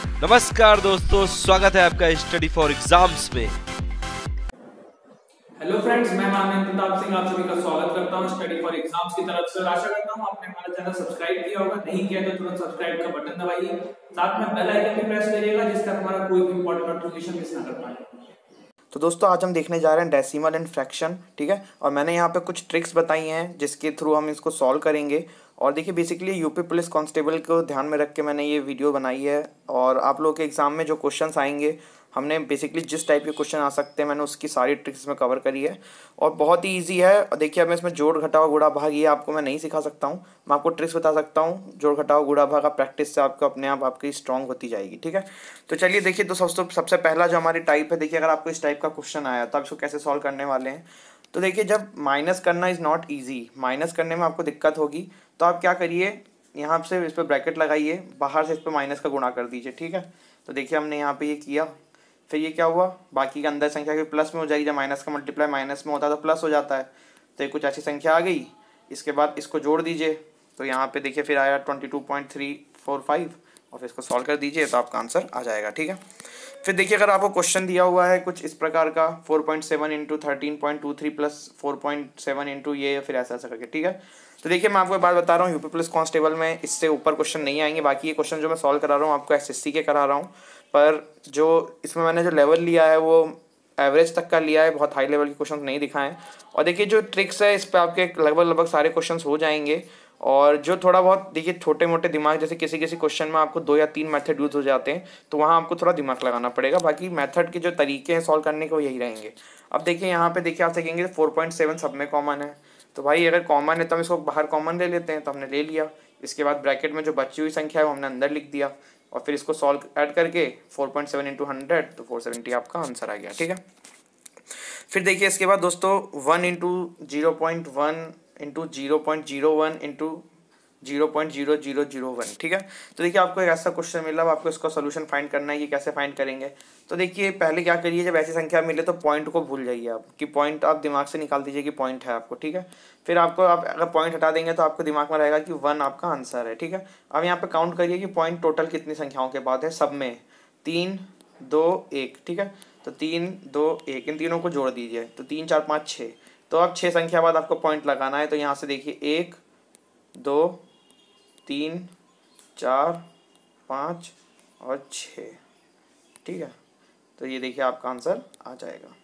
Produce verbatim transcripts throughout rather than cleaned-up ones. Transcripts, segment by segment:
नमस्कार दोस्तों, स्वागत है आपका स्टडी फॉर एग्जाम्स में। हेलो फ्रेंड्स, मैं माननीय प्रताप सिंह आप सभी का स्वागत करता हूं स्टडी फॉर एग्जाम्स की तरफ से। आशा करता हूं आपने हमारा चैनल सब्सक्राइब किया होगा, नहीं किया तो तुरंत सब्सक्राइब का बटन दबाइए, साथ में बेल आइकन भी प्रेस करिएगा जिससे हमारा कोई भी इंपॉर्टेंट नोटिफिकेशन मिस ना कर पाए। तो दोस्तों आज हम देखने जा रहे हैं डेसिमल एंड फ्रैक्शन, ठीक है। और मैंने यहाँ पे कुछ ट्रिक्स बताई हैं जिसके थ्रू हम इसको सॉल्व करेंगे। और देखिए बेसिकली यूपी पुलिस कांस्टेबल को ध्यान में रख के मैंने ये वीडियो बनाई है। और आप लोगों के एग्जाम में जो क्वेश्चंस आएंगे, हमने बेसिकली जिस टाइप के क्वेश्चन आ सकते हैं मैंने उसकी सारी ट्रिक्स में कवर करी है और बहुत ही इजी है। और देखिए अब मैं इसमें जोड़ घटाव गुणा भाग ये आपको मैं नहीं सिखा सकता हूँ, मैं आपको ट्रिक्स बता सकता हूँ। जोड़ घटाव गुणा भाग का प्रैक्टिस से आपको अपने आप आपकी स्ट्रॉन्ग होती जाएगी, ठीक है। तो चलिए देखिए, तो सबसे सबसे पहला जो हमारी टाइप है, देखिए अगर आपको इस टाइप का क्वेश्चन आया तो आप इसको कैसे सॉल्व करने वाले हैं। तो देखिए जब माइनस करना इज़ नॉट ईजी, माइनस करने में आपको दिक्कत होगी तो आप क्या करिए, यहाँ से इस पर ब्रैकेट लगाइए, बाहर से इस पर माइनस का गुणा कर दीजिए, ठीक है। तो देखिए हमने यहाँ पे ये किया, फिर ये क्या हुआ, बाकी के अंदर संख्या के प्लस में हो जाएगी। जब माइनस का मल्टीप्लाई माइनस में होता है तो प्लस हो जाता है। तो ये कुछ ऐसी संख्या आ गई, इसके बाद इसको जोड़ दीजिए। तो यहाँ पे देखिए फिर आया twenty two point three four five और फिर इसको सॉल्व कर दीजिए तो आपका आंसर आ जाएगा, ठीक है। फिर देखिए अगर आपको क्वेश्चन दिया हुआ है कुछ इस प्रकार का, four point seven into thirteen point two three plus four point seven into ये, फिर ऐसा ऐसा करके, ठीक है। तो देखिए मैं आपको एक बात बता रहा हूँ, यूपी पुलिस कांस्टेबल में इससे ऊपर क्वेश्चन नहीं आएंगे। बाकी ये क्वेश्चन जो मैं सॉल्व करा रहा हूँ आपको एसएससी के करा रहा हूँ, पर जो इसमें मैंने जो लेवल लिया है वो एवरेज तक का लिया है, बहुत हाई लेवल के क्वेश्चन नहीं दिखाएं। और देखिए जो ट्रिक्स है इस पर आपके लगभग लगभग सारे क्वेश्चन हो जाएंगे। और जो थोड़ा बहुत देखिए छोटे मोटे दिमाग, जैसे किसी किसी क्वेश्चन में आपको दो या तीन मेथड यूज हो जाते हैं तो वहाँ आपको थोड़ा दिमाग लगाना पड़ेगा। बाकी मेथड के जो तरीके हैं सॉल्व करने के वो यही रहेंगे। अब देखिए यहाँ पे देखिए आप देखेंगे फोर पॉइंट सेवन सब में कॉमन है, तो भाई अगर कॉमन है तो हम इसको बाहर कॉमन ले लेते हैं, तो हमने ले लिया। इसके बाद ब्रैकेट में जो बची हुई संख्या है वो हमने अंदर लिख दिया और फिर इसको सॉल्व ऐड करके four point seven into hundred तो फोर सेवेंटी आपका आंसर आ गया, ठीक है। फिर देखिए इसके बाद दोस्तों one into zero point one into zero point zero one into zero point zero zero zero one, ठीक है। तो देखिए आपको एक ऐसा क्वेश्चन मिला, आपको इसका सोल्यूशन फाइंड करना है कि कैसे फाइंड करेंगे। तो देखिए पहले क्या करिए, जब ऐसी संख्या मिले तो पॉइंट को भूल जाइए आप, कि पॉइंट आप दिमाग से निकाल दीजिए कि पॉइंट है आपको, ठीक है। फिर आपको आप अगर पॉइंट हटा देंगे तो आपको दिमाग में रहेगा कि वन आपका आंसर है, ठीक है। अब यहाँ पे काउंट करिए कि पॉइंट टोटल कितनी संख्याओं के बाद है, सब में तीन दो एक, ठीक है। तो तीन दो एक, इन तीनों को जोड़ दीजिए तो तीन चार पाँच छः, तो अब छः संख्या बाद आपको पॉइंट लगाना है। तो यहाँ से देखिए एक दो तीन चार पाँच और छः, ठीक है। तो ये देखिए आपका आंसर आ जाएगा,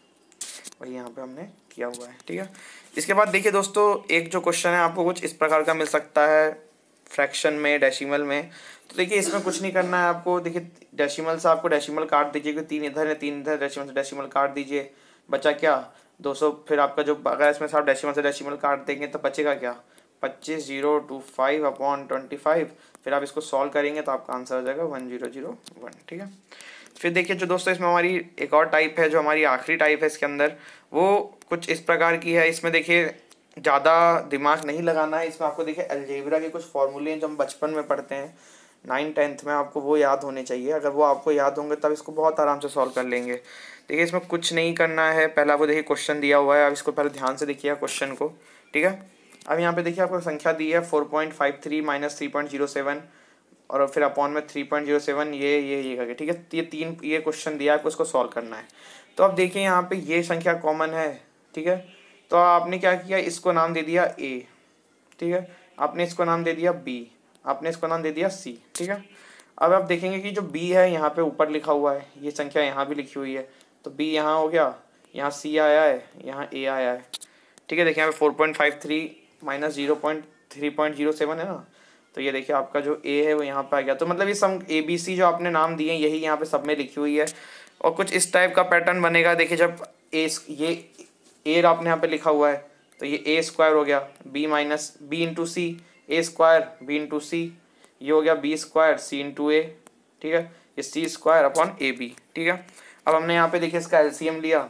वही यहाँ पे हमने किया हुआ है, ठीक है। इसके बाद देखिए दोस्तों एक जो क्वेश्चन है आपको कुछ इस प्रकार का मिल सकता है फ्रैक्शन में, डेसिमल में। तो देखिए इसमें कुछ नहीं करना है आपको, देखिए डेसिमल से आपको डेसिमल काट दीजिए, कि तीन इधर है तीन इधर, डेसिमल से डेसिमल काट दीजिए, बचा क्या दो सौ। फिर आपका जो अगर इसमें से आप डेसिमल से डेसिमल काट देंगे तो बचेगा क्या, पच्चीस zero two five upon twenty five. फिर आप इसको सॉल्व करेंगे तो आपका आंसर आ जाएगा वन जीरो जीरो वन, ठीक है। फिर देखिए जो दोस्तों इसमें हमारी एक और टाइप है, जो हमारी आखिरी टाइप है इसके अंदर, वो कुछ इस प्रकार की है। इसमें देखिए ज़्यादा दिमाग नहीं लगाना है, इसमें आपको देखिए अलजेब्रा के कुछ फॉर्मूले हैं जो हम बचपन में पढ़ते हैं नाइन टेंथ में, आपको वो याद होने चाहिए। अगर वो आपको याद होंगे तब इसको बहुत आराम से सॉल्व कर लेंगे। देखिए इसमें कुछ नहीं करना है, पहले आपको देखिए क्वेश्चन दिया हुआ है, आप इसको पहले ध्यान से देखिए क्वेश्चन को, ठीक है। अब यहाँ पे देखिए आपको संख्या दी है four point five three minus three point zero seven और फिर अपॉन में थ्री पॉइंट जीरो सेवन, ये ये ये करके, ठीक है। ये तीन ये क्वेश्चन दिया है, आपको इसको सॉल्व करना है। तो अब देखिए यहाँ पे ये संख्या कॉमन है, ठीक है। तो आपने क्या किया, इसको नाम दे दिया ए, ठीक है। आपने इसको नाम दे दिया बी, आपने इसको नाम दे दिया सी, ठीक है। अब आप देखेंगे कि जो बी है यहाँ पे ऊपर लिखा हुआ है, ये संख्या यहाँ भी लिखी हुई है, तो बी यहाँ हो गया, यहाँ सी आया है, यहाँ ए आया है, ठीक है। देखिए यहाँ पे four point five three minus zero point three point zero seven है ना, तो ये देखिए आपका जो ए है वो यहाँ पे आ गया। तो मतलब ये सम ए बी सी जो आपने नाम दिए यही यहाँ पे सब में लिखी हुई है। और कुछ इस टाइप का पैटर्न बनेगा, देखिए जब ए ये ए आपने यहाँ पे लिखा हुआ है तो ये ए स्क्वायर हो गया, B minus B into C, A square B into C, ये हो गया B square C into A, ठीक है। ये C square upon A B, ठीक है। अब हमने यहाँ पे देखिए इसका एलसीएम लिया,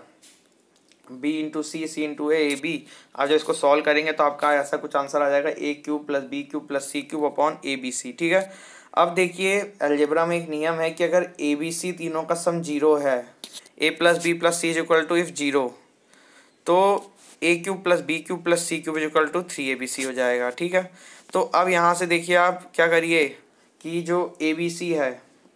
B into C, C into A, A B. आप जब इसको सॉल्व करेंगे तो आपका ऐसा कुछ आंसर आ जाएगा A cube plus B cube plus C cube upon A B C, ठीक है। अब देखिए अलजेब्रा में एक नियम है कि अगर ए बी सी तीनों का सम जीरो है, A plus B plus C is equal to if zero, तो A cube plus B cube plus C cube is equal to three A B C हो जाएगा, ठीक है। तो अब यहाँ से देखिए आप क्या करिए कि जो ए बी सी है,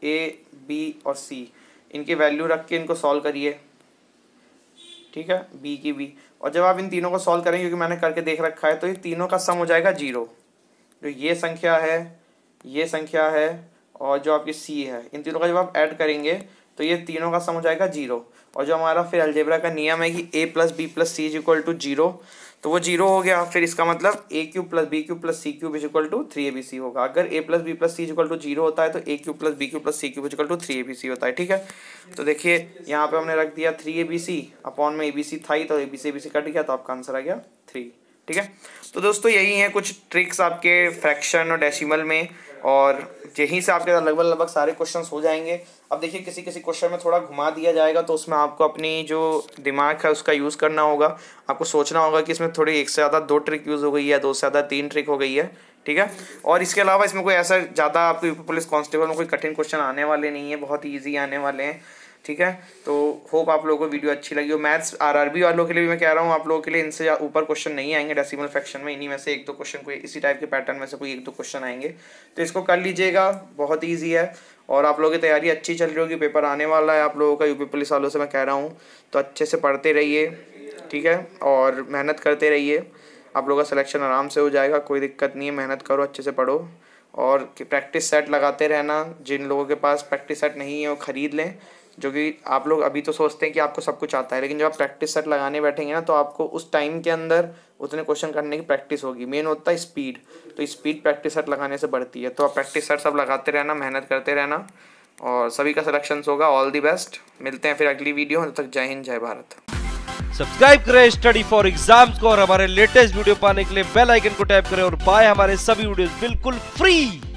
ए बी और सी, इनकी वैल्यू रख के इनको सॉल्व करिए, ठीक है, बी की बी। और जब आप इन तीनों को सॉल्व करेंगे, क्योंकि मैंने करके देख रखा है, तो ये तीनों का सम हो जाएगा जीरो। जो ये संख्या है, ये संख्या है और जो आपकी सी है, इन तीनों का जब आप ऐड करेंगे तो ये तीनों का सम हो जाएगा जीरो। और जो हमारा फिर अलजेब्रा का नियम है कि A plus B plus C is equal to zero, तो वो जीरो हो गया। फिर इसका मतलब A cube plus B cube plus C cube is equal to three A B C होगा। अगर A plus B plus C is equal to zero होता है तो A cube plus B cube plus C cube is equal to three A B C होता है, ठीक है। तो देखिए यहाँ पे हमने रख दिया three A B C, upon में ए बी सी था ही, तो A B C A B C cut गया, तो आपका आंसर आ गया थ्री, ठीक है। तो दोस्तों यही है कुछ ट्रिक्स आपके फ्रैक्शन और डेसिमल में, और यहीं से आपके लगभग लगभग सारे क्वेश्चंस हो जाएंगे। अब देखिए किसी किसी क्वेश्चन में थोड़ा घुमा दिया जाएगा, तो उसमें आपको अपनी जो दिमाग है उसका यूज़ करना होगा। आपको सोचना होगा कि इसमें थोड़ी एक से ज़्यादा दो ट्रिक यूज़ हो गई है, दो से ज़्यादा तीन ट्रिक हो गई है, ठीक है। और इसके अलावा इसमें कोई ऐसा ज़्यादा आपको यूपी पुलिस कांस्टेबल में कोई कठिन क्वेश्चन आने वाले नहीं है, बहुत ईजी आने वाले हैं, ठीक है। तो होप आप लोगों को वीडियो अच्छी लगी हो। मैथ्स आरआरबी वालों के लिए भी मैं कह रहा हूँ, आप लोगों के लिए इनसे ऊपर क्वेश्चन नहीं आएंगे डेसिमल फ्रैक्शन में, इन्हीं में से एक दो क्वेश्चन कोई इसी टाइप के पैटर्न में से कोई एक दो क्वेश्चन आएंगे, तो इसको कर लीजिएगा, बहुत ईजी है। और आप लोगों की तैयारी अच्छी चल रही होगी, पेपर आने वाला है आप लोगों का यूपी पुलिस वालों से मैं कह रहा हूँ, तो अच्छे से पढ़ते रहिए, ठीक है, और मेहनत करते रहिए, आप लोगों का सिलेक्शन आराम से हो जाएगा, कोई दिक्कत नहीं है। मेहनत करो, अच्छे से पढ़ो, और प्रैक्टिस सेट लगाते रहना। जिन लोगों के पास प्रैक्टिस सेट नहीं है वो ख़रीद लें, जो कि आप लोग अभी तो सोचते हैं कि आपको सब कुछ आता है, लेकिन जब आप प्रैक्टिस सेट लगाने बैठेंगे ना, तो आपको उस टाइम के अंदर उतने क्वेश्चन करने की प्रैक्टिस होगी। मेन होता है स्पीड, तो स्पीड प्रैक्टिस सेट लगाने से बढ़ती है। तो आप प्रैक्टिस सेट सब लगाते रहना, मेहनत करते रहना, और सभी का सिलेक्शन होगा। ऑल दी बेस्ट, मिलते हैं फिर अगली वीडियो, तब तक जय हिंद जय भारत। सब्सक्राइब करें स्टडी फॉर एग्जाम्स को, और हमारे लेटेस्ट वीडियो पाने के लिए बेल आइकन को टैप करें और पाएं हमारे सभी वीडियोस बिल्कुल फ्री।